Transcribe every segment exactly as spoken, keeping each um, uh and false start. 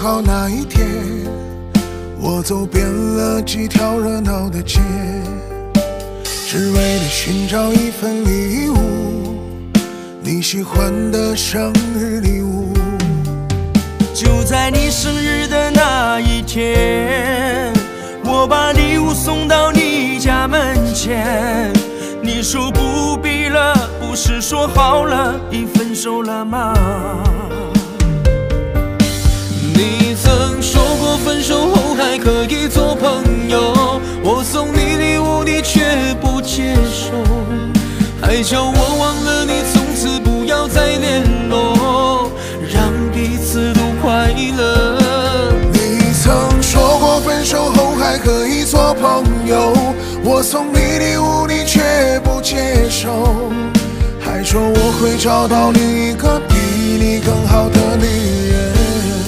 号那一天，我走遍了几条热闹的街，只为了寻找一份礼物，你喜欢的生日礼物。 就在你生日的那一天，我把礼物送到你家门前，你说不必了，不是说好了已分手了吗？ 你曾说过分手后还可以做朋友，我送你礼物你却不接受，还叫我忘了你，从此不要再联络，让彼此都快乐。 你曾说过分手后还可以做朋友，我送你礼物你却不接受，还说我会找到另一个比你更好的女人。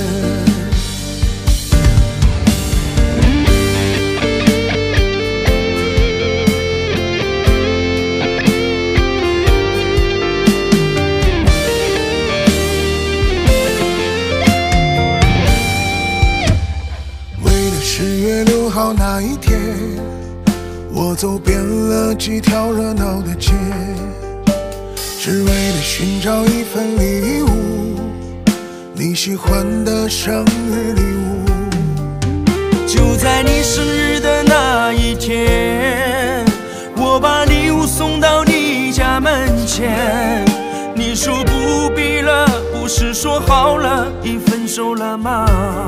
十月六号那一天，我走遍了几条热闹的街，只为了寻找一份礼物，你喜欢的生日礼物。 就在你生日的那一天，我把礼物送到你家门前，你说不必了，不是说好了已分手了吗？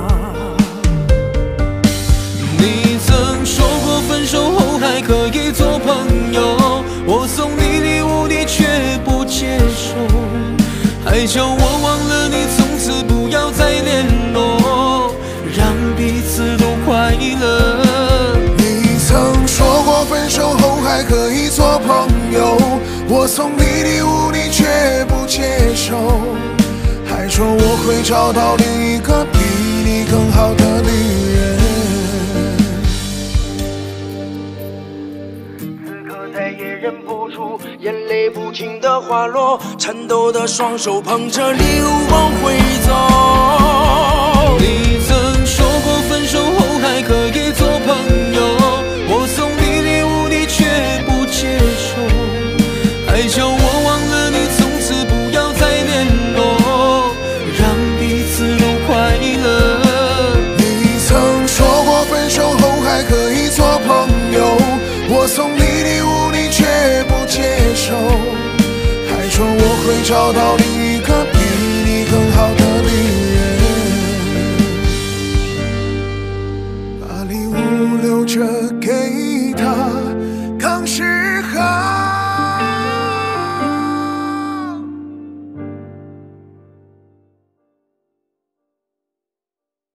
你曾说过分手后还可以做朋友，我送你礼物你却不接受，还叫我忘了你，从此不要再联络，让彼此都快乐。 你曾说过分手后还可以做朋友，我送你礼物你却不接受，还说我会找到另一个比你更好的女人。 再也忍不住，眼泪不停的滑落，颤抖的双手捧着礼物往回走。 你曾说过分手后还可以做朋友，我送你礼物你却不接受，还叫我忘了你，从此不要再联络，让彼此都快乐。 你曾说过分手后还可以做朋友，我送你礼物你却不接受，还说我会找到你